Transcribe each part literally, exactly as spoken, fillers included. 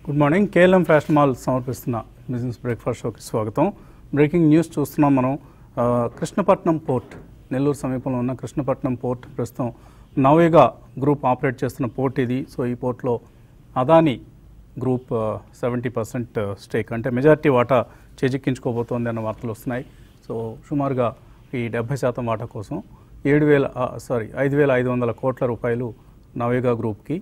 Good morning. KLM fashion mall సమర్పిస్తున్న business breakfast షోకి స్వాగతం. బ్రేకింగ్ న్యూస్ చూస్తున్నాం మనం. కృష్ణపట్నం పోర్ట్, నెల్లూరు సమీపంలో ఉన్న కృష్ణపట్నం పోర్ట్ ప్రస్తుతం నవయుగా గ్రూప్ ఆపరేట్ చేస్తున్న పోర్ట్ ఇది. సో ఈ పోర్ట్లో Adani group seventy percent stake అంటే మెజారిటీ వాటా చేజిక్కించుకోబోతోంది అన్న వార్తలు వస్తున్నాయి. సో సుమారుగా ఈ డెబ్బై శాతం వాటా కోసం ఏడు వేల సారీ ఐదు వేల ఐదు వందల కోట్ల రూపాయలు నవయుగా గ్రూప్కి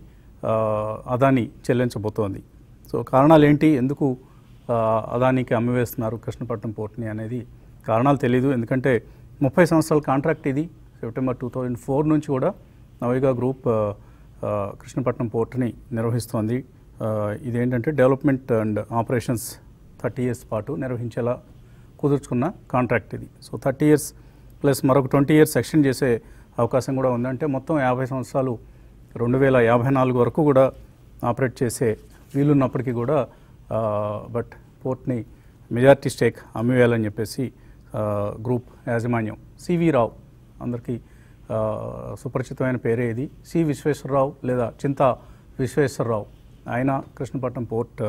అదానీ చెల్లించబోతోంది. సో కారణాలు ఏంటి, ఎందుకు అదానీకి అమ్మివేస్తున్నారు కృష్ణపట్నం పోర్ట్ని అనేది కారణాలు తెలీదు. ఎందుకంటే ముప్పై సంవత్సరాల కాంట్రాక్ట్ ఇది. సెప్టెంబర్ టూ థౌజండ్ ఫోర్ నుంచి కూడా నవయుగా గ్రూప్ కృష్ణపట్నం పోర్ట్ని నిర్వహిస్తోంది. ఇదేంటంటే development and operations thirty years పాటు నిర్వహించేలా కుదుర్చుకున్న కాంట్రాక్ట్ ఇది. సో థర్టీ ఇయర్స్ ప్లస్ మరొక ట్వంటీ ఇయర్స్ ఎక్స్టెండ్ చేసే అవకాశం కూడా ఉందంటే మొత్తం యాభై సంవత్సరాలు రెండు వేల యాభై నాలుగు వరకు కూడా ఆపరేట్ చేసే వీలున్నప్పటికీ కూడా బట్ పోర్ట్ని మెజారిటీ స్టేక్ అమ్మివేయాలని చెప్పేసి గ్రూప్ యాజమాన్యం సివి రావు, అందరికీ సుపరిచితమైన పేరే ఇది, సి విశ్వేశ్వరరావు లేదా చింతా విశ్వేశ్వరరావు, ఆయన కృష్ణపట్నం పోర్ట్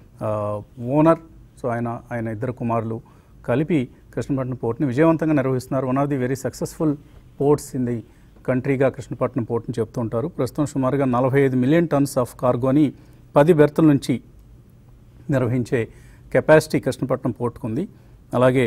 ఓనర్. సో ఆయన ఆయన ఇద్దరు కుమారులు కలిపి కృష్ణపట్నం పోర్ట్ని విజయవంతంగా నిర్వహిస్తున్నారు. One of the very successful ports in the కంట్రీగా కృష్ణపట్నం పోర్ట్ని చెప్తూ ఉంటారు. ప్రస్తుతం సుమారుగా నలభై ఐదు మిలియన్ టన్స్ ఆఫ్ కార్గోని పది బెర్తుల నుంచి నిర్వహించే కెపాసిటీ కృష్ణపట్నం పోర్ట్కు ఉంది. అలాగే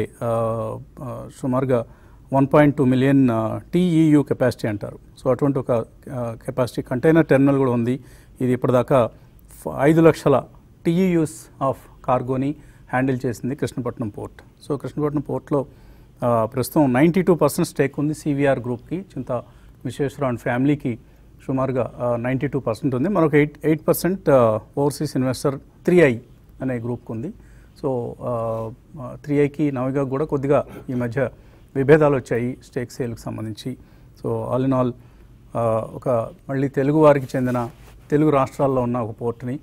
సుమారుగా one point two million TEU capacity అంటారు. సో అటువంటి ఒక కెపాసిటీ కంటైనర్ టెర్మినల్ కూడా ఉంది. ఇది ఇప్పటిదాకా ఐదు లక్షల టీఈయూస్ ఆఫ్ కార్గోని హ్యాండిల్ చేసింది కృష్ణపట్నం పోర్ట్. సో కృష్ణపట్నం పోర్ట్లో ప్రస్తుతం నైంటీ టూ పర్సెంట్ స్టేక్ ఉంది సివిఆర్ గ్రూప్కి, చింత విశ్వేశ్వరరావు అండ్ ఫ్యామిలీకి సుమారుగా నైంటీ టూ పర్సెంట్ ఉంది. మరొక eight eight percent overseas investor three I అనే గ్రూప్కి ఉంది. సో త్రీ ఐకి నవయుగా కూడా కొద్దిగా ఈ మధ్య విభేదాలు వచ్చాయి స్టేక్ సేల్కి సంబంధించి. సో ఆల్ ఇన్ ఆల్ ఒక మళ్ళీ తెలుగు వారికి చెందిన తెలుగు రాష్ట్రాల్లో ఉన్న ఒక పోర్ట్ని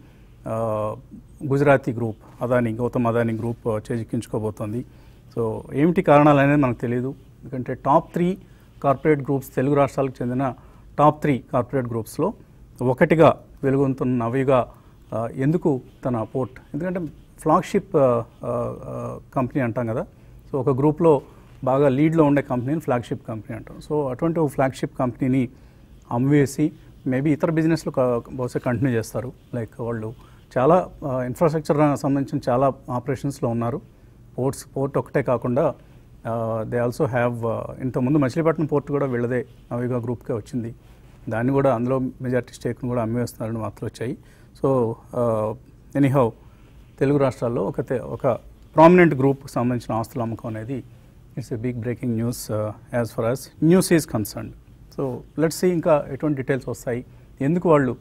గుజరాతీ గ్రూప్ అదానీ గౌతమ్ అదానీ గ్రూప్ చేజిక్కించుకోబోతోంది. సో ఏమిటి కారణాలు అనేది మనకు తెలియదు. ఎందుకంటే top three corporate groups, Telugu రాష్ట్రాలకు చెందిన టాప్ త్రీ కార్పొరేట్ గ్రూప్స్లో ఒకటిగా వెలుగొందుతున్న నవయుగా ఎందుకు తన పోర్ట్, ఎందుకంటే ఫ్లాగ్షిప్ కంపెనీ అంటాం కదా. సో ఒక గ్రూప్లో బాగా లీడ్లో ఉండే కంపెనీని ఫ్లాగ్షిప్ కంపెనీ అంటాం. సో అటువంటి ఒక ఫ్లాగ్షిప్ కంపెనీని అమ్మివేసి మేబీ ఇతర బిజినెస్లు బహుశా కంటిన్యూ చేస్తారు. లైక్ వాళ్ళు చాలా ఇన్ఫ్రాస్ట్రక్చర్ సంబంధించిన చాలా ఆపరేషన్స్లో ఉన్నారు. పోర్ట్స్ పోర్ట్ ఒకటే కాకుండా దే ఆల్సో హ్యావ్ ఇంతకుముందు మచిలీపట్నం పోర్ట్ కూడా వీళ్ళదే నవయుగా గ్రూప్కే వచ్చింది. దాన్ని కూడా అందులో మెజారిటీ స్టేక్ను కూడా అమ్మివేస్తున్నారని వార్తలు వచ్చాయి. సో ఎనీహౌ తెలుగు రాష్ట్రాల్లో ఒక ఒక ప్రామినెంట్ గ్రూప్కి సంబంధించిన ఆస్తుల అమ్మకం అనేది it's a big breaking news as far as news is concerned. So let's see ఇంకా ఎటువంటి డీటెయిల్స్ వస్తాయి, ఎందుకు వాళ్ళు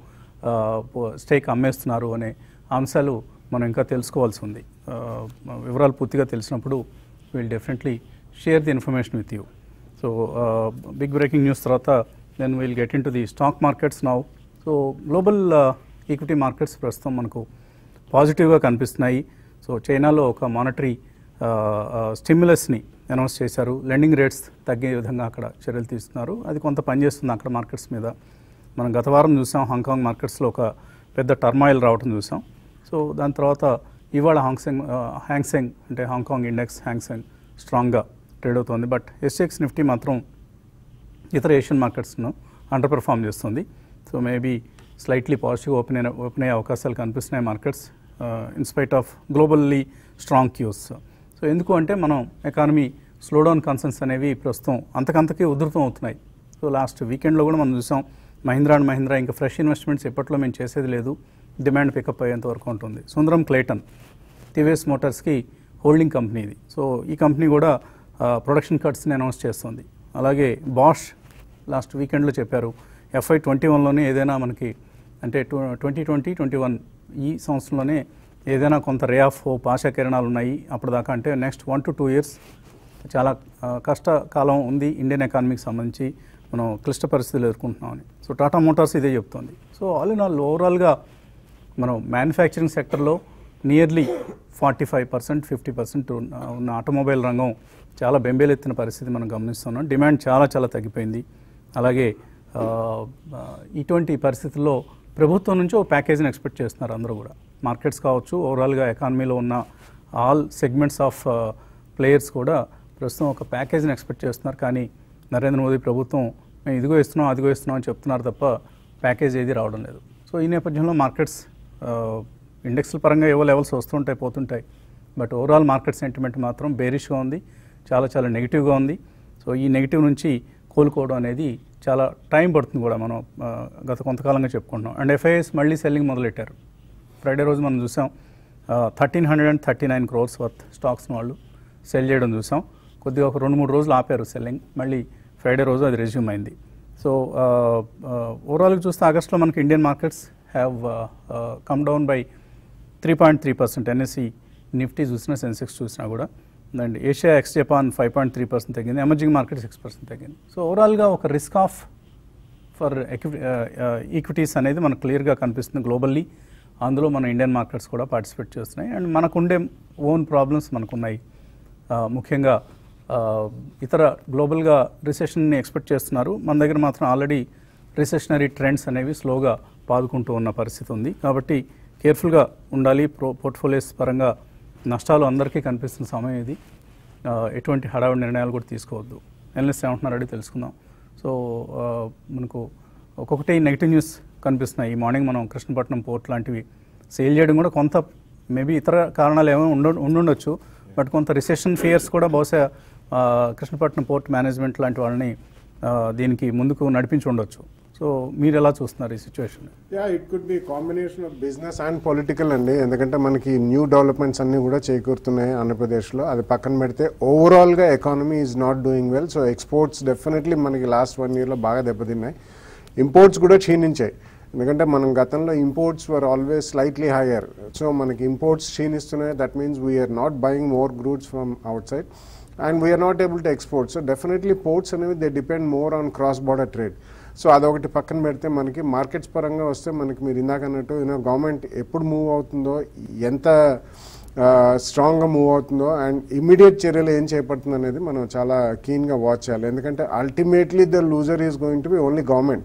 స్టేక్ అమ్మేస్తున్నారు అనే అంశాలు మనం ఇంకా తెలుసుకోవాల్సి ఉంది. వివరాలు పూర్తిగా తెలిసినప్పుడు will definitely share the information with you. So big breaking news తర్వాత then will get in to the stock markets now. So global equity markets ప్రస్తుతం మనకు పాజిటివ్గా కనిపిస్తున్నాయి. సో చైనాలో ఒక మానిటరీ స్టిమ్యులస్ని అనౌన్స్ చేశారు. లెండింగ్ రేట్స్ తగ్గే విధంగా అక్కడ చర్యలు తీసుకున్నారు. అది కొంత పనిచేస్తుంది అక్కడ మార్కెట్స్ మీద. మనం గత వారం చూసాం హాంకాంగ్ మార్కెట్స్లో ఒక పెద్ద టర్మాయిల్ రావడం చూసాం. సో దాని తర్వాత ఇవాళ హాంగ్సెంగ్ హ్యాంగ్సెంగ్ అంటే హాంకాంగ్ ఇండెక్స్ హ్యాంగ్సెంగ్ స్ట్రాంగ్గా ట్రేడ్ అవుతుంది. బట్ ఎస్ఎక్స్ నిఫ్టీ మాత్రం ఇతర ఏషియన్ మార్కెట్స్ను అండర్ పెర్ఫామ్ చేస్తుంది. So maybe slightly positive open అయిన ఓపెన్ అయ్యే అవకాశాలు కనిపిస్తున్నాయి markets in spite of globally strong cues. So ఎందుకు అంటే మనం ఎకానమీ స్లోడౌన్ కన్సర్న్స్ అనేవి ప్రస్తుతం అంతకంతకీ ఉధృతం అవుతున్నాయి. సో లాస్ట్ వీకెండ్లో కూడా మనం చూసాం మహీంద్రా అండ్ మహీంద్రా ఇంకా ఫ్రెష్ ఇన్వెస్ట్మెంట్స్ ఎప్పట్లో మేము చేసేది లేదు, డిమాండ్ పికప్ అయ్యేంత వరకు ఉంటుంది. సుందరం క్లేటన్ టీవీఎస్ మోటార్స్కి హోల్డింగ్ కంపెనీ ఇది. సో ఈ కంపెనీ కూడా ప్రొడక్షన్ కట్స్ని అనౌన్స్ చేస్తుంది. అలాగే బాష్ లాస్ట్ వీకెండ్లో చెప్పారు ఎఫ్ఐ ట్వంటీ వన్లోనే ఏదైనా మనకి అంటే two twenty twenty twenty one ఈ సంవత్సరంలోనే ఏదైనా కొంత రే ఆఫ్ హోప్ ఆశా కిరణాలు ఉన్నాయి అప్పటిదాకా. అంటే next one to two years చాలా కష్టకాలం ఉంది ఇండియన్ ఎకానమీకి సంబంధించి, మనం క్లిష్ట పరిస్థితులు ఎదుర్కొంటున్నామని. సో టాటా మోటార్స్ ఇదే చెప్తోంది. సో ఆల్ ఇన్ ఆల్ ఓవరాల్గా మనం మ్యానుఫ్యాక్చరింగ్ సెక్టర్లో nearly forty five percent fifty percent ఉన్న ఆటోమొబైల్ రంగం చాలా బెంబేలెత్తిన పరిస్థితి మనం గమనిస్తున్నాం. డిమాండ్ చాలా చాలా తగ్గిపోయింది. అలాగే ఇటువంటి పరిస్థితుల్లో ప్రభుత్వం నుంచి ఒక ప్యాకేజీని ఎక్స్పెక్ట్ చేస్తున్నారు అందరూ కూడా. మార్కెట్స్ కావచ్చు, ఓవరాల్గా ఎకానమీలో ఉన్న ఆల్ సెగ్మెంట్స్ ఆఫ్ ప్లేయర్స్ కూడా ప్రస్తుతం ఒక ప్యాకేజ్ని ఎక్స్పెక్ట్ చేస్తున్నారు. కానీ నరేంద్ర మోదీ ప్రభుత్వం మేము ఇదిగో ఇస్తున్నాం అదిగో ఇస్తున్నాం అని చెప్తున్నారు తప్ప ప్యాకేజ్ ఏది రావడం లేదు. సో ఈ నేపథ్యంలో మార్కెట్స్ ఇండెక్స్ల పరంగా ఏవో లెవెల్స్ వస్తుంటాయి పోతుంటాయి, బట్ ఓవరాల్ మార్కెట్ సెంటిమెంట్ మాత్రం బేరిష్గా ఉంది, చాలా చాలా నెగిటివ్గా ఉంది. సో ఈ నెగిటివ్ నుంచి కోలుకోవడం అనేది చాలా టైం పడుతుంది కూడా, మనం గత కొంతకాలంగా చెప్పుకుంటున్నాం. అండ్ ఎఫ్ఐఎస్ మళ్ళీ సెల్లింగ్ మొదలెట్టారు. ఫ్రైడే రోజు మనం చూసాం thirteen hundred and thirty nine crores worth స్టాక్స్ని వాళ్ళు సెల్ చేయడం చూసాం. కొద్దిగా ఒక రెండు మూడు రోజులు ఆపారు సెల్లింగ్, మళ్ళీ ఫ్రైడే రోజు అది రెజ్యూమ్ అయింది. సో ఓవరాల్గా చూస్తే ఆగస్ట్లో మనకి Indian markets have come down by three point three percent NSE Nifty చూసినా, సెన్సెక్స్ చూసినా కూడా. And Asia ex Japan five point three percent తగ్గింది, ఎమర్జింగ్ మార్కెట్ సిక్స్ పర్సెంట్ తగ్గింది. సో ఓవరాల్గా ఒక రిస్క్ ఆఫ్ ఫర్ ఈక్విటీస్ అనేది మనకు క్లియర్గా కనిపిస్తుంది గ్లోబల్లీ. అందులో మన ఇండియన్ మార్కెట్స్ కూడా పార్టిసిపేట్ చేస్తున్నాయి. అండ్ మనకుండే ఓన్ ప్రాబ్లమ్స్ మనకున్నాయి. ముఖ్యంగా ఇతర గ్లోబల్గా రిసెషన్ని ఎక్స్పెక్ట్ చేస్తున్నారు, మన దగ్గర మాత్రం ఆల్రెడీ రిసెషనరీ ట్రెండ్స్ అనేవి స్లోగా పాదుకుంటూ ఉన్న పరిస్థితి ఉంది. కాబట్టి కేర్ఫుల్గా ఉండాలి. ప్రో పోర్ట్ఫోలియోస్ పరంగా నష్టాలు అందరికీ కనిపిస్తున్న సమయం ఇది. ఎటువంటి హడావుడి నిర్ణయాలు కూడా తీసుకోవద్దు. ఎనలిస్ట్ ఏమంటున్నారు అడిగి తెలుసుకుందాం. సో మనకు ఒక్కొక్కటి నెగిటివ్ న్యూస్ కనిపిస్తున్నాయి. ఈ మార్నింగ్ మనం కృష్ణపట్నం పోర్ట్ లాంటివి సేల్ చేయడం కూడా కొంత మేబీ ఇతర కారణాలు ఏమో ఉండ ఉండుండొచ్చు, బట్ కొంత రిసెషన్ ఫియర్స్ కూడా బహుశా కృష్ణపట్నం పోర్ట్ మేనేజ్మెంట్ లాంటి వాళ్ళని దీనికి ముందుకు నడిపించి ఉండొచ్చు. సో మీరు ఎలా చూస్తున్నారు ఈ situation? Yeah, it could be combination of business and political అండి. ఎందుకంటే మనకి న్యూ డెవలప్మెంట్స్ అన్నీ కూడా చేకూరుతున్నాయి ఆంధ్రప్రదేశ్లో. అది పక్కన పెడితే ఓవరాల్గా economy is not doing well. So exports definitely మనకి లాస్ట్ వన్ ఇయర్లో బాగా దెబ్బతిన్నాయి. ఇంపోర్ట్స్ కూడా క్షీణించాయి, ఎందుకంటే మనం గతంలో imports were always slightly higher. So మనకి ఇంపోర్ట్స్ క్షీణిస్తున్నాయి. That means we are not buying more goods from outside and we are not able to export. So definitely ports అనేవి they depend more on cross border trade. So అదొకటి పక్కన పెడితే మనకి markets పరంగా వస్తే మనకి మీరు ఇందాక అన్నట్టు యూనో గవర్నమెంట్ ఎప్పుడు మూవ్ అవుతుందో, ఎంత స్ట్రాంగ్గా మూవ్ అవుతుందో అండ్ ఇమీడియట్ చర్యలు ఏం చేపడుతుంది అనేది మనం చాలా కీన్గా వాచ్ చేయాలి. ఎందుకంటే ultimately the loser is going to be only government.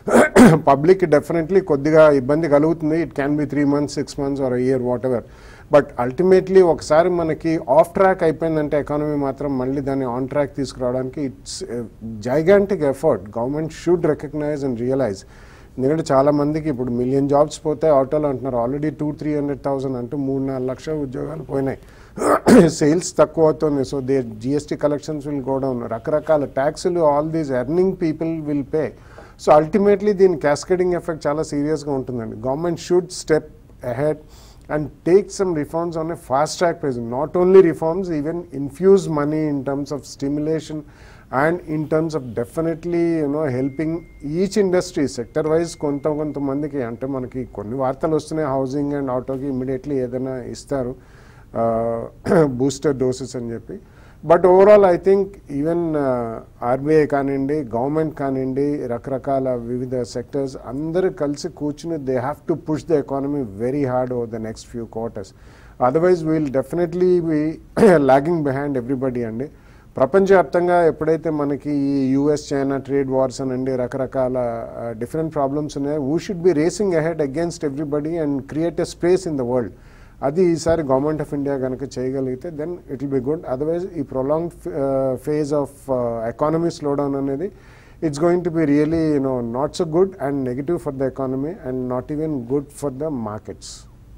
Public definitely కొద్దిగా ఇబ్బంది కలుగుతుంది. It can be three months six months or year whatever. But ultimately ఒకసారి మనకి ఆఫ్ ట్రాక్ అయిపోయిందంటే ఎకానమీ మాత్రం మళ్ళీ దాన్ని ఆన్ ట్రాక్ తీసుకురావడానికి it's gigantic effort. Government should recognise and realise. ఎందుకంటే చాలామందికి ఇప్పుడు మిలియన్ జాబ్స్ పోతే ఆటోలో అంటున్నారు, already two three hundred thousand అంటూ మూడు నాలుగు లక్షల ఉద్యోగాలు పోయినాయి. సేల్స్ తక్కువ అవుతుంది. So they GST collections will go down. రకరకాల ట్యాక్సులు all these earning people will pay. So ultimately దీని క్యాస్కేడింగ్ ఎఫెక్ట్ చాలా సీరియస్గా ఉంటుందండి. Government should step ahead and take some reforms on a fast track basis. Not only reforms, even infuse money in terms of stimulation and in terms of definitely you know helping each industry sector wise. కొంత కొంతమందికి అంటే మనకి కొన్ని వార్తలు వస్తున్నాయి housing and ఆటోకి immediately ఏదైనా ఇస్తారు బూస్టర్ డోసెస్ అని చెప్పి. But overall I think even RBI కానివ్వండి, గవర్నమెంట్ కానివ్వండి, రకరకాల వివిధ సెక్టర్స్ అందరూ కలిసి కూర్చుని they have to push the economy very hard over the next few quarters. Otherwise we'll definitely be lagging behind everybody అండి. ప్రపంచవ్యాప్తంగా ఎప్పుడైతే మనకి ఈ యూఎస్ చైనా ట్రేడ్ వార్స్ అనండి రకరకాల డిఫరెంట్ ప్రాబ్లమ్స్ ఉన్నాయి, we should be racing ahead against everybody and create a space in the world. అది ఈసారి గవర్నమెంట్ ఆఫ్ ఇండియా కనుక చేయగలిగితే then it will be good. Otherwise ఈ prolong phase of economy slowdown అనేది it's going to be really you know not so good and negative for the economy and not even good for the markets.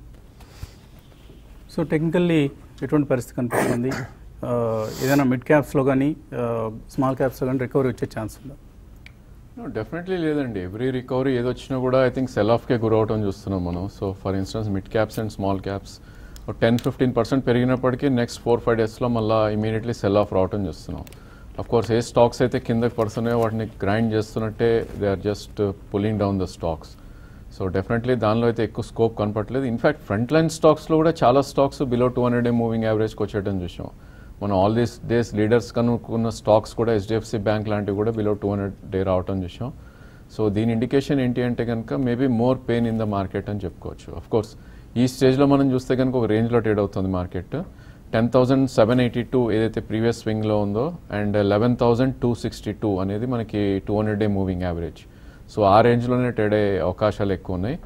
So technically ఎటువంటి పరిస్థితి కనిపిస్తుంది? ఏదైనా mid క్యాప్స్లో కానీ small క్యాప్స్లో కానీ recovery వచ్చే chance ఉందా? Definitely లేదండి. ఎవ్రీ రికవరీ ఏది వచ్చినా కూడా ఐ థింక్ సెల్ ఆఫ్కే గురవటం చూస్తున్నాం మనం. So for instance mid caps and small caps ten fifteen percent పెరిగినప్పటికీ నెక్స్ట్ ఫోర్ ఫైవ్ డేస్లో మళ్ళీ ఇమీడియట్లీ సెల్ ఆఫ్ రావటం చూస్తున్నాం. అఫ్కోర్స్ ఏ స్టాక్స్ అయితే కిందకి పడుతున్నాయో వాటిని గ్రైండ్ చేస్తున్నట్టే they are just pulling down the stocks. So definitely దానిలో అయితే ఎక్కువ స్కోప్ కనపట్లేదు. ఇన్ఫ్యాక్ట్ ఫ్రంట్ లైన్ స్టాక్స్లో కూడా చాలా stocks below two hundred day moving యావరేజ్కి వచ్చేయడం చూసాం మనం. ఆల్ దీస్ డేస్ లీడర్స్ కనుక్కున్న స్టాక్స్ కూడా హెచ్డిఎఫ్సి బ్యాంక్ లాంటివి కూడా బిలో టూ హండ్రెడ్ డే రావటం చూసాం. సో దీని ఇండికేషన్ ఏంటి అంటే కనుక maybe more pain in the market అని చెప్పుకోవచ్చు. అఫ్కోర్స్ ఈ స్టేజ్లో మనం చూస్తే కనుక ఒక రేంజ్లో ట్రేడ్ అవుతుంది market. Ten thousand seven eighty two ఏదైతే ప్రీవియస్ స్వింగ్లో ఉందో and eleven thousand two sixty two అనేది మనకి two hundred day moving average. So ఆ రేంజ్లోనే ట్రేడ్ అయ్యే అవకాశాలు ఎక్కువ ఉన్నాయి.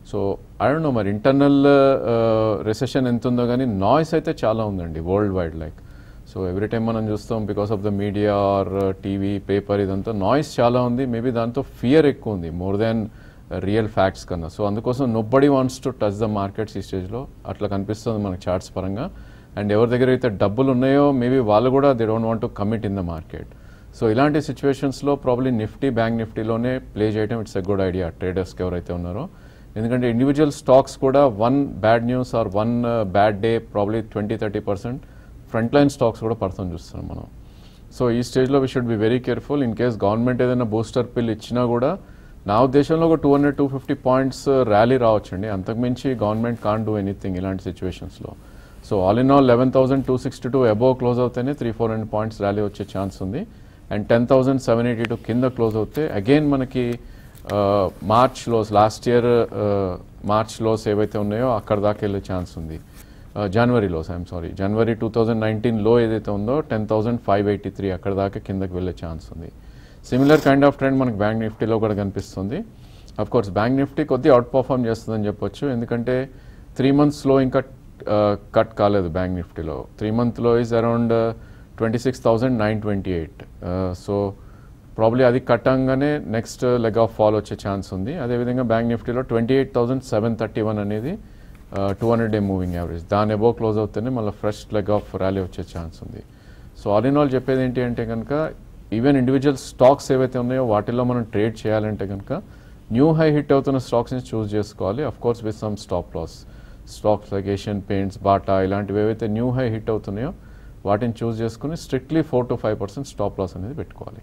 సో ఐ డోంట్ నో మరి ఇంటర్నల్ రిసెషన్ ఎంత ఉందో కానీ నాయిస్ అయితే చాలా ఉందండి worldwide. Like so every time మనం చూస్తాం because of the media or TV paper ఇదంతా నాయిస్ చాలా ఉంది. మేబీ దాంతో ఫియర్ ఎక్కువ ఉంది మోర్ దాన్ రియల్ ఫ్యాక్ట్స్ కన్నా. సో అందుకోసం nobody wants to touch the markets ఈ స్టేజ్లో అట్లా కనిపిస్తుంది మనకి చార్ట్స్ పరంగా. అండ్ ఎవరి దగ్గర అయితే డబ్బులు ఉన్నాయో మేబీ వాళ్ళు కూడా they don't want to commit in the market. So ఇలాంటి సిచ్యువేషన్స్లో ప్రాబ్లీ నిఫ్టీ బ్యాంక్ నిఫ్టీలోనే ప్లే చేయడం ఇట్స్ ఎ గుడ్ ఐడియా ట్రేడర్స్కి ఎవరైతే ఉన్నారో. ఎందుకంటే ఇండివిజువల్ స్టాక్స్ కూడా one bad news or one bad day probably twenty thirty percent front line stocks కూడా పడుతుంది చూస్తున్నాం మనం. సో ఈ స్టేజ్లో we should be very careful. In case government ఏదైనా బూస్టర్ పిల్ ఇచ్చినా కూడా నా ఉద్దేశంలో ఒక two hundred two fifty points rally రావచ్చండి. అంతకుమించి గవర్నమెంట్ కాన్ డూ ఎనీథింగ్ ఇలాంటి సిచ్యువేషన్స్లో. So all in all eleven thousand two sixty two above close అవుతేనే three four hundred points rally వచ్చే ఛాన్స్ ఉంది. And ten thousand seven eighty two కింద close అవుతే again మనకి March lows last year March lows ఏవైతే ఉన్నాయో అక్కడ దాకా వెళ్ళే ఛాన్స్ ఉంది. January lows I'm sorry January two thousand nineteen లో ఏదైతే ఉందో ten thousand five eighty three అక్కడ దాకా కిందకి వెళ్ళే ఛాన్స్ ఉంది. సిమిలర్ కైండ్ ఆఫ్ ట్రెండ్ మనకి బ్యాంక్ నిఫ్టీలో కూడా కనిపిస్తుంది. అఫ్ కోర్స్ బ్యాంక్ నిఫ్టీ కొద్దిగా అవుట్ పర్ఫార్మ్ చేస్తుందని చెప్పొచ్చు. ఎందుకంటే త్రీ మంత్స్లో ఇంకా కట్ కాలేదు బ్యాంక్ నిఫ్టీలో. త్రీ మంత్లో is around twenty six thousand nine twenty eight so probably అది కట్టంగానే నెక్స్ట్ లెగ్ ఆఫ్ ఫాల్ వచ్చే ఛాన్స్ ఉంది. అదేవిధంగా బ్యాంక్ నిఫ్టీలో twenty eight thousand seven thirty one అనేది two hundred day moving average దాని అబోవ్ క్లోజ్ అవుతేనే మళ్ళీ ఫ్రెష్ లెగ్ ఆఫ్ ర్యాలీ వచ్చే ఛాన్స్ ఉంది. సో ఆల్ ఇన్ ఆల్ చెప్పేది ఏంటి అంటే కనుక ఈవెన్ ఇండివిజువల్ స్టాక్స్ ఏవైతే ఉన్నాయో వాటిల్లో మనం ట్రేడ్ చేయాలంటే కనుక న్యూ హై హిట్ అవుతున్న స్టాక్స్ని చూస్ చేసుకోవాలి. Of course with some stop loss. Stocks like Asian Paints, Bata ఇలాంటివి ఏవైతే న్యూ హై హిట్ అవుతున్నాయో వాటిని చూస్ చేసుకుని strictly four to five percent stop loss అనేది పెట్టుకోవాలి.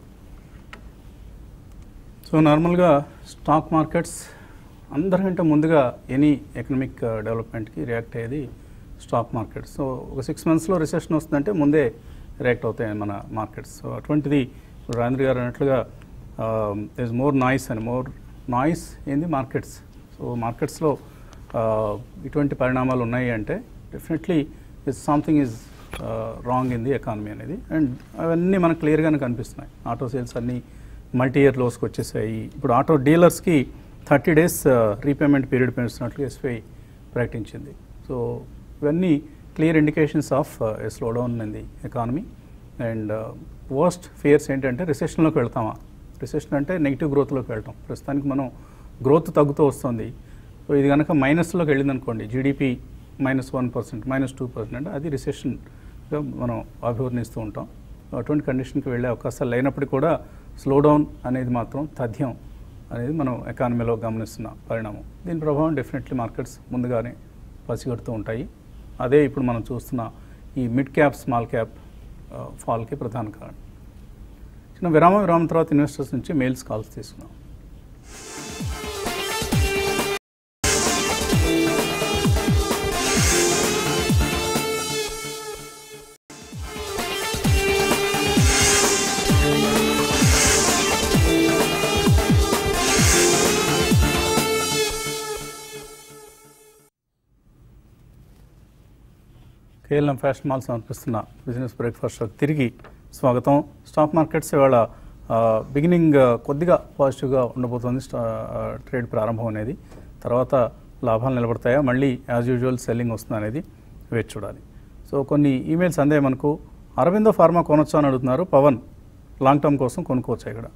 సో నార్మల్గా స్టాక్ మార్కెట్స్ అందరికంటే ముందుగా ఎనీ ఎకనామిక్ డెవలప్మెంట్కి రియాక్ట్ అయ్యేది స్టాక్ మార్కెట్స్. సో ఒక సిక్స్ మంత్స్లో రిసెషన్ వస్తుందంటే ముందే రియాక్ట్ అవుతాయి మన మార్కెట్స్. సో అటువంటిది ఇప్పుడు రాజేంద్ర గారు అన్నట్లుగా దిస్ మోర్ నాయిస్ అని మోర్ నాయిస్ ఏంది మార్కెట్స్. సో మార్కెట్స్లో ఇటువంటి పరిణామాలు ఉన్నాయి అంటే definitely is something is wrong in the economy అనేది. అండ్ అవన్నీ మనకు క్లియర్గానే కనిపిస్తున్నాయి. ఆటో సేల్స్ అన్నీ మల్టీ ఇయర్ లోస్కి వచ్చేసాయి. ఇప్పుడు ఆటో డీలర్స్కి థర్టీ డేస్ రీపేమెంట్ పీరియడ్ పెంచుతున్నట్లు ఎస్బీఐ ప్రకటించింది. సో ఇవన్నీ clear indications of a slowdown in the economy. And worst fears ఏంటంటే రిసెషన్లోకి వెళ్తామా. రిసెషన్ అంటే నెగిటివ్ గ్రోత్లోకి వెళ్తాం. ప్రస్తుతానికి మనం గ్రోత్ తగ్గుతూ వస్తుంది. సో ఇది కనుక మైనస్లోకి వెళ్ళింది అనుకోండి, GDP minus one percent minus two percent అంటే అది రిసెషన్గా మనం అభివర్ణిస్తూ ఉంటాం. అటువంటి కండిషన్కి వెళ్ళే అవకాశాలు లేనప్పటికీ కూడా స్లో డౌన్ అనేది మాత్రం తథ్యం అనేది మనం ఎకానమీలో గమనిస్తున్న పరిణామం. దీని ప్రభావం డెఫినెట్లీ మార్కెట్స్ ముందుగానే పసిగడుతూ ఉంటాయి. అదే ఇప్పుడు మనం చూస్తున్న ఈ మిడ్ క్యాప్ స్మాల్ క్యాప్ ఫాల్కి ప్రధాన కారణం. చిన్న విరామ విరామం తర్వాత ఇన్వెస్టర్స్ నుంచి మెయిల్స్ కాల్స్ తీసుకున్నాం. కేఎల్ఎం ఫ్యాషన్ మాల్ సమర్పిస్తున్న బిజినెస్ బ్రేక్ఫాస్ట్ తిరిగి స్వాగతం. స్టాక్ మార్కెట్స్ ఇవాళ బిగినింగ్ కొద్దిగా పాజిటివ్గా ఉండబోతోంది. ట్రేడ్ ప్రారంభం అనేది తర్వాత లాభాలు నిలబడతాయా, మళ్ళీ యాజ్ యూజువల్ సెల్లింగ్ వస్తుందా అనేది వేచి చూడాలి. సో కొన్ని ఈమెయిల్స్ అందే మనకు. అరవిందో ఫార్మా కొనొచ్చా అని అడుగుతున్నారు. పవన్ లాంగ్ టర్మ్ కోసం కొనుక్కోవచ్చా ఇక్కడ?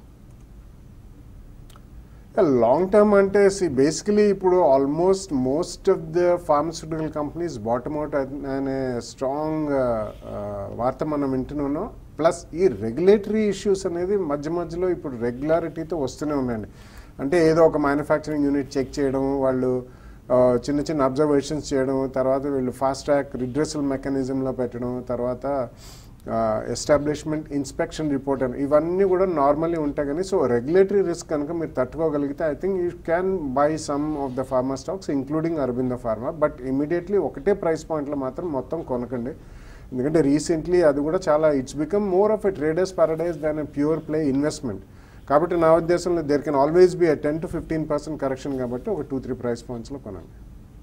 లాంగ్ టర్మ్ అంటే బేసికలీ ఇప్పుడు almost most of the pharmaceutical companies bottom out అనే స్ట్రాంగ్ వార్త మనం వింటున్నాం. ప్లస్ ఈ రెగ్యులేటరీ ఇష్యూస్ అనేది మధ్య మధ్యలో ఇప్పుడు రెగ్యులారిటీతో వస్తూనే ఉన్నాయండి. అంటే ఏదో ఒక మ్యానుఫ్యాక్చరింగ్ యూనిట్ చెక్ చేయడం, వాళ్ళు చిన్న చిన్న అబ్జర్వేషన్స్ చేయడం, తర్వాత వీళ్ళు ఫాస్ట్ ట్రాక్ రిడ్రెసల్ మెకానిజంలో పెట్టడం, తర్వాత ఎస్టాబ్లిష్మెంట్ ఇన్స్పెక్షన్ రిపోర్ట్ అని ఇవన్నీ కూడా నార్మల్లీ ఉంటాయి. కానీ సో రెగ్యులేటరీ రిస్క్ కనుక మీరు తట్టుకోగలిగితే I think you can buy some of the pharma stocks including Aurobindo Pharma. But immediately ఒకటే ప్రైస్ పాయింట్లో మాత్రం మొత్తం కొనకండి. ఎందుకంటే రీసెంట్లీ అది కూడా చాలా it's become more of a traders paradise than a pure play investment. కాబట్టి నా ఉద్దేశంలో there can always be a ten to fifteen percent correction కాబట్టి ఒక టూ త్రీ ప్రైస్ పాయింట్స్లో కొనండి.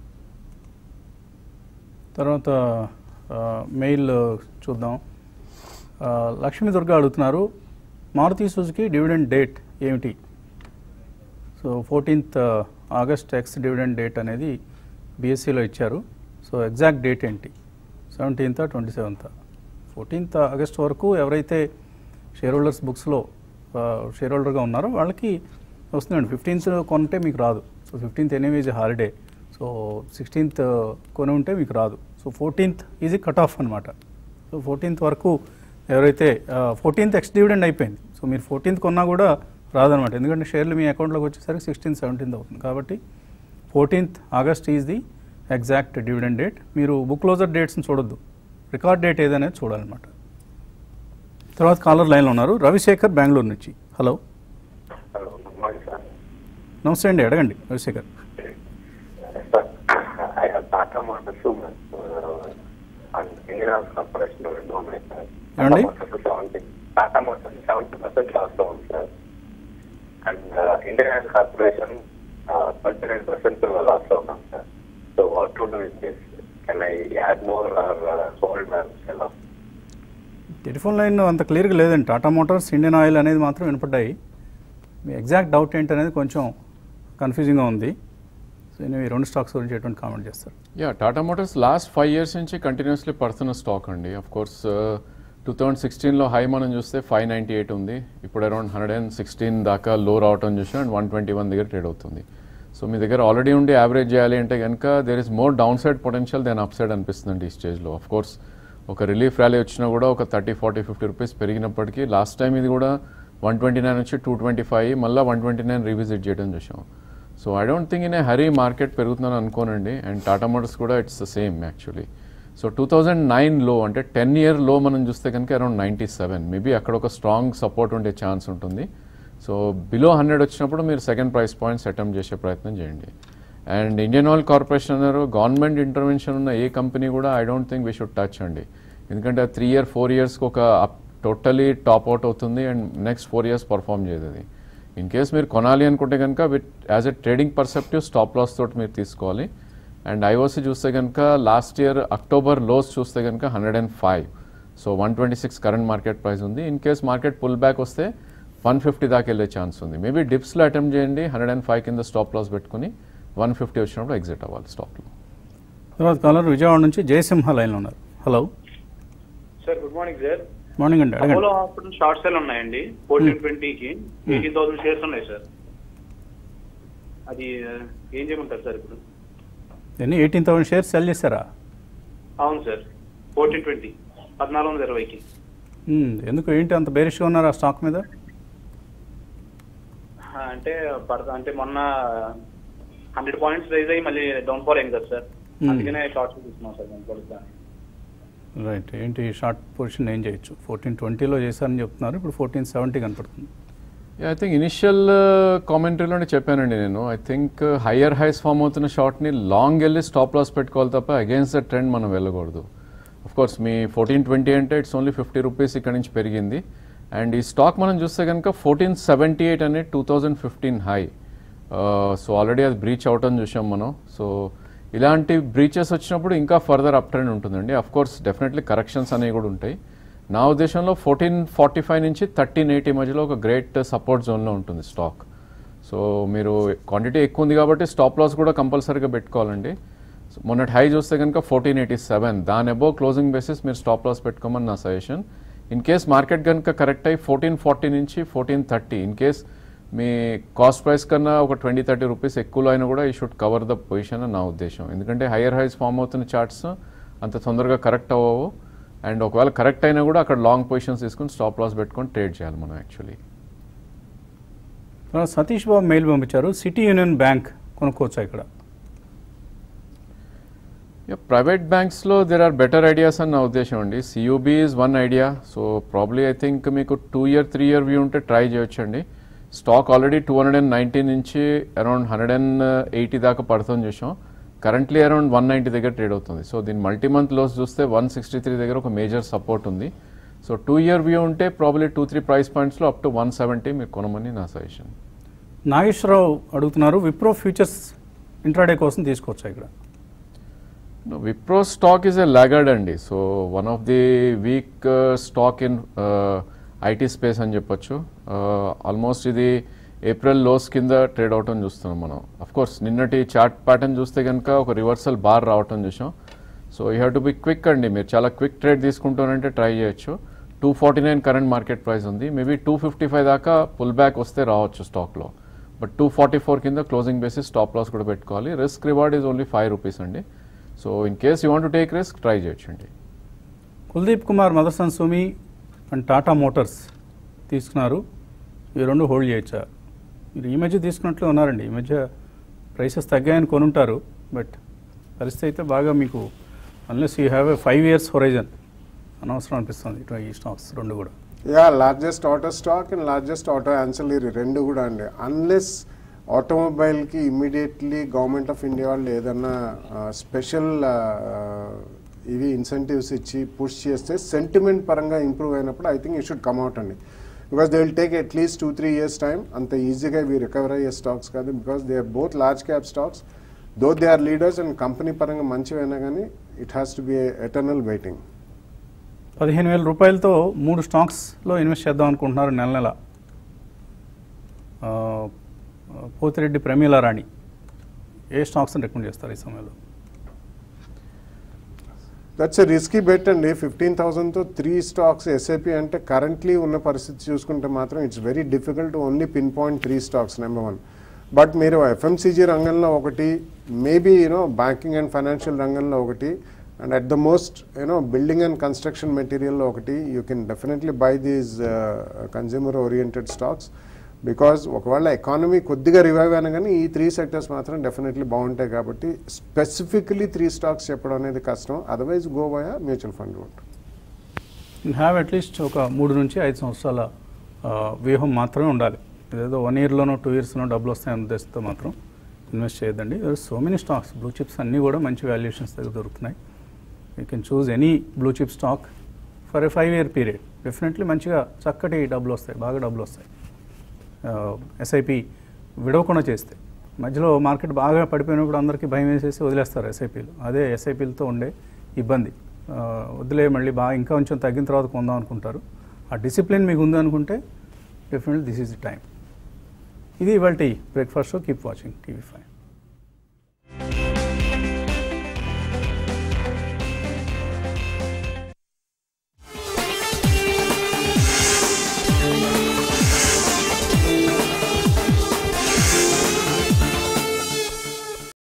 తర్వాత మెయిల్ చూద్దాం. లక్ష్మీ దుర్గా అడుగుతున్నారు, మారుతి సుజుకి డివిడెండ్ డేట్ ఏమిటి? So fourteenth August ex dividend date అనేది బీఎస్సీలో ఇచ్చారు. సో ఎగ్జాక్ట్ డేట్ ఏంటి? Seventeenth twenty seventh fourteenth August వరకు ఎవరైతే షేర్ హోల్డర్స్ బుక్స్లో షేర్ హోల్డర్గా ఉన్నారో వాళ్ళకి వస్తుందండి. ఫిఫ్టీన్త్ కొంటే మీకు రాదు. So fifteenth anyways holiday. So sixteenth కొని ఉంటే మీకు రాదు. So fourteenth is the cut off అనమాట. సో ఫోర్టీన్త్ వరకు ఎవరైతే ఫోర్టీన్త్ ఎక్స్ డివిడెండ్ అయిపోయింది. సో మీరు ఫోర్టీన్త్ కొన్నా కూడా రాదనమాట, ఎందుకంటే షేర్లు మీ అకౌంట్లోకి వచ్చేసరికి సిక్స్టీన్త్ సెవెంటీన్త్ అవుతుంది. కాబట్టి fourteenth August is the exact dividend date. మీరు బుక్ క్లోజర్ డేట్స్ని చూడొద్దు, రికార్డ్ డేట్ ఏదనేది చూడాలన్నమాట. తర్వాత కాలర్ లైన్లో ఉన్నారు రవిశేఖర్ బెంగళూరు నుంచి. హలో నమస్తే అండి, అడగండి రవిశేఖర్. ఏమండి Tata Motors seventy percent loss లో ఉంది sir. And Indian Oil Corporation twenty nine percent loss లో ఉన్నాం sir. So what to do with this? Can I add more or hold sell off? Telephone line అంత క్లియర్గా లేదండి. Tata Motors, Indian oil అనేది మాత్రం వినపడ్డాయి. మీ exact doubt ఏంటనేది కొంచెం కన్ఫ్యూజింగ్గా ఉంది. సో నేను ఈ రెండు స్టాక్స్ గురించి ఎటువంటి కామెంట్ చేస్తారు? Yeah, Tata Motors last five years నుంచి కంటిన్యూస్లీ పడుతున్న స్టాక్ అండి. ఆఫ్ కోర్స్ టూ థౌజండ్ సిక్స్టీన్లో హై మనం చూస్తే ఫైవ్ నైంటీ ఎయిట్ ఉంది. ఇప్పుడు అరౌండ్ హండ్రెడ్ అండ్ సిక్స్టీన్ దాకా లో రావటం చూసాం అండ్ వన్ ట్వంటీ వన్ దగ్గర ట్రేడ్ అవుతుంది. సో మీ దగ్గర ఆల్రెడీ ఉండి యావరేజ్ చేయాలి అంటే కనుక there is more down side potential then up side అనిపిస్తుంది ఈ స్టేజ్లో. ఆఫ్ కోర్స్ ఒక రిలీఫ్ ర్యాలీ వచ్చినా కూడా ఒక థర్టీ ఫార్టీ ఫిఫ్టీ రూపీస్ పెరిగినప్పటికీ లాస్ట్ టైం ఇది కూడా వన్ ట్వంటీ నైన్ వచ్చి టూ ట్వంటీ ఫైవ్ మళ్ళీ వన్ ట్వంటీ నైన్ రీవిజిట్ చేయడం చూసాం. So I don't think in a hurry market పెరుగుతుందని అనుకోనండి. అండ్ టాటా మోటార్స్ కూడా it's the same actually. So two thousand nine లో అంటే టెన్ ఇయర్ లో మనం చూస్తే కనుక అరౌండ్ నైంటీ సెవెన్ మేబీ అక్కడ ఒక స్ట్రాంగ్ సపోర్ట్ ఉండే ఛాన్స్ ఉంటుంది. సో బిలో హండ్రెడ్ వచ్చినప్పుడు మీరు సెకండ్ ప్రైస్ పాయింట్స్ అటెంప్ట్ చేసే ప్రయత్నం చేయండి. అండ్ ఇండియన్ ఆయిల్ కార్పొరేషన్ అన్నారు, గవర్నమెంట్ ఇంటర్వెన్షన్ ఉన్న ఏ కంపెనీ కూడా I don't think we should touch అండి. ఎందుకంటే త్రీ ఇయర్ ఫోర్ ఇయర్స్కి ఒక టోటలీ టాప్ అవుట్ అవుతుంది and next four years perform చేయదు అది. ఇన్ కేస్ మీరు కొనాలి అనుకుంటే కనుక with as a trading perceptive stop loss తోటి మీరు తీసుకోవాలి. అండ్ ఐఓసి చూస్తే కనుక లాస్ట్ ఇయర్ అక్టోబర్ లోస్ చూస్తే కనుక hundred and five so one twenty six current market price ఉంది. In case market pull back వస్తే వన్ ఫిఫ్టీ దాకా వెళ్ళే ఛాన్స్ ఉంది. మేబీ డిప్స్లో అటెంప్ట్ చేయండి, హండ్రెడ్ అండ్ ఫైవ్ కింద స్టాప్ లాస్ పెట్టుకుని వన్ ఫిఫ్టీ వచ్చినప్పుడు ఎగ్జిట్ అవ్వాలి స్టాక్లో. తర్వాత కాలర్ విజయవాడ నుంచి జయసింహ లైన్లో ఉన్నారు. Hello sir, good morning sir. Morning అండి, అడగండి. అపోలో హాస్పిటల్ షార్ట్ సేల్ ఉన్నాయండి, ఫోర్టీన్ ట్వంటీకి ఎయిటీ థౌసండ్ షేర్స్ ఉన్నాయి సార్. అది ఏం చేయమంటారు సార్ ఇప్పుడు? ఎన్ని ఎయిటీన్ థౌసండ్ షేర్స్ సెల్ చేశారా? అవును సార్, ఫోర్టీన్ ట్వంటీ పద్నాలుగు వందల ఇరవైకి. ఎందుకు ఏంటి అంత బేరిష్గా ఉన్నారు ఆ స్టాక్ మీద? అంటే పడతా అంటే మొన్న హండ్రెడ్ పాయింట్స్ రైజ్ అయ్యి మళ్ళీ డౌన్ ఫాల్ అయింది కదా సార్, అందుకనే షార్ట్ సేల్ తీసుకున్నాం సార్ మేము పడుతా. రైట్, ఏంటి షార్ట్ పొజిషన్ ఏం చేయొచ్చు? ఫోర్టీన్ ట్వంటీలో చేశారని చెప్తున్నారు, ఇప్పుడు ఫోర్టీన్ సెవెంటీ కనపడుతుంది. ఐ థింక్ ఇనిషియల్ కామెంటరీలోనే చెప్పానండి నేను. I think higher highs form అవుతున్న షార్ట్ని లాంగ్ వెళ్ళి స్టాప్ లాస్ పెట్టుకోవాలి తప్ప అగేన్స్ట్ ద ట్రెండ్ మనం వెళ్ళకూడదు. ఆఫ్ కోర్స్ మీ ఫోర్టీన్ ట్వంటీ అంటే ఇట్స్ ఓన్లీ ఫిఫ్టీ రూపీస్ ఇక్కడ నుంచి పెరిగింది. అండ్ ఈ స్టాక్ మనం చూస్తే కనుక ఫోర్టీన్ సెవెంటీ ఎయిట్ అనేది two thousand fifteen high. So already అది బ్రీచ్ అవటం చూసాం మనం. సో ఇలాంటి బ్రీచెస్ వచ్చినప్పుడు ఇంకా ఫర్దర్ అప్ ట్రెండ్ ఉంటుందండి. అఫ్ కోర్స్ డెఫినెట్లీ కరెక్షన్స్ అనేవి కూడా ఉంటాయి. నా ఉద్దేశంలో ఫోర్టీన్ ఫార్టీ ఫైవ్ నుంచి థర్టీన్ ఎయిటీ మధ్యలో ఒక గ్రేట్ సపోర్ట్ జోన్లో ఉంటుంది స్టాక్. సో మీరు క్వాంటిటీ ఎక్కువ ఉంది కాబట్టి స్టాప్ లాస్ కూడా కంపల్సరీగా పెట్టుకోవాలండి. మొన్నటి హై చూస్తే కనుక ఫోర్టీన్ ఎయిటీ సెవెన్ దాని అబోవ్ క్లోజింగ్ బేసిస్ మీరు స్టాప్ లాస్ పెట్టుకోమని నా సజెషన్. ఇన్ కేస్ మార్కెట్ కనుక కరెక్ట్ అయ్యి ఫోర్టీన్ ఫార్టీ నుంచి ఫోర్టీన్ థర్టీ ఇన్ కేస్ మీ కాస్ట్ ప్రైస్ కన్నా ఒక ట్వంటీ థర్టీ రూపీస్ ఎక్కువలో అయినా కూడా ఈ షుడ్ కవర్ ద పొజిషన్ అని నా ఉద్దేశం. ఎందుకంటే హయ్యర్ హైస్ ఫామ్ అవుతున్న చార్ట్స్ అంత తొందరగా కరెక్ట్ అవ్వవు. అండ్ ఒకవేళ కరెక్ట్ అయినా కూడా అక్కడ లాంగ్ పొజిషన్స్ తీసుకుని స్టాప్ లాస్ పెట్టుకొని ట్రేడ్ చేయాలి మనం యాక్చువల్లీ. సతీష్ బాబు మెయిల్ పంపించారు, సిటీ యూనియన్ బ్యాంక్ కొనుక్కోవచ్చా ఇక్కడ? ప్రైవేట్ బ్యాంక్స్లో దెర్ ఆర్ బెటర్ ఐడియాస్ అని నా ఉద్దేశం అండి. CUB is one idea. So probably I think మీకు two year three year view ఉంటే ట్రై చేయొచ్చండి. Stock already two hundred and ninety నుంచి అరౌండ్ హండ్రెడ్ అండ్ ఎయిటీ దాకా పడుతుంది చూసాం. కరెంట్లీ అరౌండ్ వన్ నైంటీ దగ్గర ట్రేడ్ అవుతుంది. సో దీని మల్టీ మంత్ లోస్ చూస్తే వన్ సిక్స్టీ త్రీ దగ్గర ఒక మేజర్ సపోర్ట్ ఉంది. సో టూ ఇయర్ వ్యూ ఉంటే ప్రాబ్లీ టూ త్రీ ప్రైస్ పాయింట్స్లో అప్ టు వన్ సెవెంటీ మీరు కొనమని నా సజెషన్. నాగేశ్వరరావు అడుగుతున్నారు, విప్రో ఫ్యూచర్స్ ఇంట్రాడే కోసం తీసుకోవచ్చా ఇక్కడ? Wipro stock is a laggard అండి. So one of the week stock in IT space అని చెప్పొచ్చు. ఆల్మోస్ట్ ఇది ఏప్రిల్ లోస్ కింద ట్రేడ్ అవటం చూస్తున్నాం మనం. అఫ్ కోర్స్ నిన్నటి చార్ట్ ప్యాటర్న్ చూస్తే కనుక ఒక రివర్సల్ బార్ రావటం చూసాం. So you have to be quick అండి, మీరు చాలా క్విక్ ట్రేడ్ తీసుకుంటానంటే ట్రై చేయొచ్చు. Two forty nine current market price ఉంది, మేబీ టూ ఫిఫ్టీ ఫైవ్ దాకా పుల్ బ్యాక్ వస్తే రావచ్చు స్టాక్లో. బట్ టూ ఫార్టీ ఫోర్ కింద క్లోజింగ్ బేసిస్ స్టాప్ లాస్ కూడా పెట్టుకోవాలి. Risk reward is only five rupees అండి. So in case you want to take risk try చేయొచ్చండి. కుల్దీప్ కుమార్, మదర్సన్ సుమి అండ్ టాటా మోటార్స్ తీసుకున్నారు, ఈ రెండు హోల్డ్ చేయొచ్చా? మీరు ఈ మధ్య తీసుకున్నట్లు ఉన్నారండి, ఈ మధ్య ప్రైసెస్ తగ్గాయని కొనుంటారు, బట్ పరిస్థితి అయితే బాగా మీకు unless you have a five years horizon అనవసరం అనిపిస్తుంది ఇటు ఈ స్టాక్స్ రెండు కూడా. Yeah, largest auto stock and largest auto ancillary రెండు కూడా అండి. అన్లెస్ ఆటోమొబైల్కి ఇమ్మీడియట్లీ గవర్నమెంట్ ఆఫ్ ఇండియా వాళ్ళు ఏదన్నా స్పెషల్ ఇవి ఇన్సెంటివ్స్ ఇచ్చి పుష్ చేస్తే సెంటిమెంట్ పరంగా ఇంప్రూవ్ అయినప్పుడు I think you should come out అండి. Because they will take at least two three years time. అంత ఈజీగా ఇవి రికవర్ అయ్యే స్టాక్స్ కాదు, because they are both large cap stocks. Though they are leaders and company పరంగా మంచివైనా కానీ it has to be eternal waiting. పదిహేను వేల రూపాయలతో మూడు స్టాక్స్లో ఇన్వెస్ట్ చేద్దాం అనుకుంటున్నారు నెల నెల. పోతిరెడ్డి ప్రమీల రాణి, ఏ స్టాక్స్ని రికమెండ్ చేస్తారు ఈ సమయంలో? దట్స్ ఎ రిస్కీ బెట్ అండి. ఫిఫ్టీన్ థౌసండ్తో త్రీ స్టాక్స్ ఎస్ఐపి అంటే కరెంట్లీ ఉన్న పరిస్థితి చూసుకుంటే మాత్రం it's very difficult to only pin point three stocks number one. But మీరు ఎఫ్ఎంసీజీ రంగంలో ఒకటి, maybe you know banking and financial రంగంలో ఒకటి, and at the most you know building and construction మెటీరియల్లో ఒకటి, you can definitely buy these consumer oriented stocks. Because ఒకవేళ economy కొద్దిగా revive అయినా కానీ ఈ త్రీ సెక్టర్స్ మాత్రం డెఫినెట్లీ బాగుంటాయి. కాబట్టి స్పెసిఫికలీ త్రీ స్టాక్స్ చెప్పడం అనేది కష్టం. Otherwise go via mutual fund route. Have at least ఒక మూడు నుంచి ఐదు సంవత్సరాల వ్యూహం మాత్రమే ఉండాలి. ఏదో వన్ ఇయర్లోనో టూ ఇయర్స్లోనో డబ్బులు వస్తాయని ఉద్దేశంతో మాత్రం ఇన్వెస్ట్ చేయొద్దండి. So many stocks, blue chips అన్నీ కూడా మంచి వాల్యుయేషన్స్ దగ్గర దొరుకుతున్నాయి. You can choose any blue chip stock for a five year period. Definitely మంచిగా చక్కటి డబ్బులు వస్తాయి, బాగా డబ్బులు వస్తాయి. ఎస్ఐపి విడవకుండా చేస్తే, మధ్యలో మార్కెట్ బాగా పడిపోయినప్పుడు అందరికీ భయం వేసేసి వదిలేస్తారు ఎస్ఐపీలు. అదే ఎస్ఐపీలతో ఉండే ఇబ్బంది. వదిలే మళ్ళీ బాగా ఇంకా కొంచెం తగ్గిన తర్వాత కొందాం అనుకుంటారు. ఆ డిసిప్లిన్ మీకు ఉంది అనుకుంటే definitely this is the time. ఇది ఇవాల్టి breakfast show. Keep watching TV five.